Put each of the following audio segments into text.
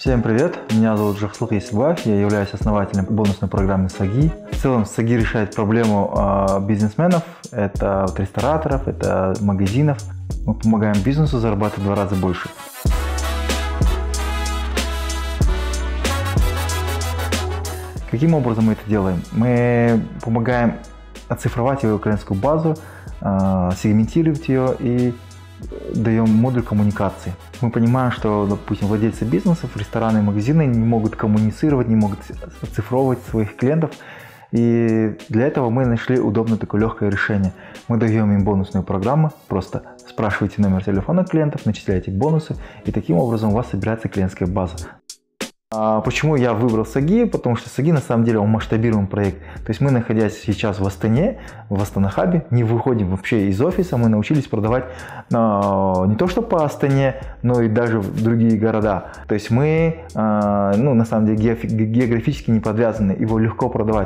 Всем привет, меня зовут Жахслук Есибаев, я являюсь основателем бонусной программы Саги. В целом Саги решает проблему бизнесменов, это рестораторов, это магазинов. Мы помогаем бизнесу зарабатывать в 2 раза больше. Каким образом мы это делаем? Мы помогаем оцифровать его клиентскую базу, сегментировать ее и даем модуль коммуникации. Мы понимаем, что, допустим, владельцы бизнесов, рестораны и магазины не могут коммуницировать, не могут оцифровывать своих клиентов. И для этого мы нашли удобное такое легкое решение. Мы даем им бонусную программу, просто спрашиваете номер телефона клиентов, начисляете бонусы, и таким образом у вас собирается клиентская база. Почему я выбрал Саги? Потому что Саги на самом деле он масштабируемый проект. То есть мы, находясь сейчас в Астане, в Астана Хабе, не выходим вообще из офиса, мы научились продавать не то что по Астане, но и даже в другие города. То есть мы на самом деле географически не подвязаны, его легко продавать.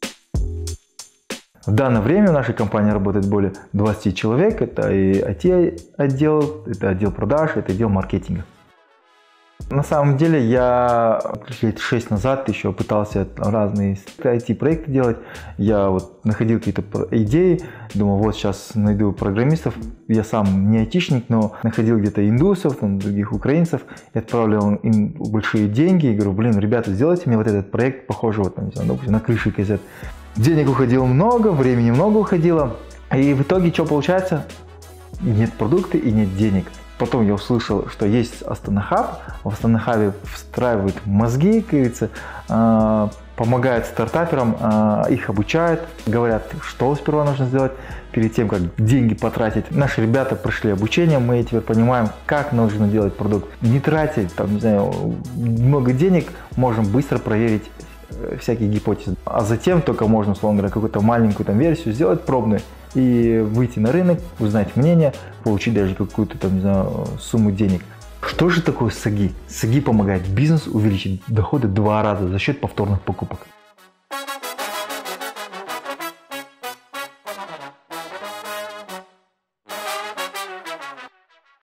В данное время в нашей компании работает более 20 человек. Это и IT-отдел, это отдел продаж, это отдел маркетинга. На самом деле я лет 6 назад еще пытался разные IT-проекты делать. Я находил какие-то идеи, думал, вот сейчас найду программистов. Я сам не айтишник, но находил где-то индусов, других украинцев, и отправлял им большие деньги. И говорю, блин, ребята, сделайте мне вот этот проект, похожий на крыше газет. Денег уходило много, времени много уходило. И в итоге что получается? Нет продукта и нет денег. Потом я услышал, что есть Астана Хаб. В Астана Хабе встраивают мозги, как говорится, помогают стартаперам, их обучают, говорят, что сперва нужно сделать перед тем, как деньги потратить. Наши ребята прошли обучение, мы теперь понимаем, как нужно делать продукт. Не тратить много денег, можем быстро проверить всякие гипотезы. А затем только можно, условно говоря, какую-то маленькую версию сделать пробную и выйти на рынок, узнать мнение, получить даже какую-то сумму денег. Что же такое Саги? Саги помогает бизнесу увеличить доходы в 2 раза за счет повторных покупок.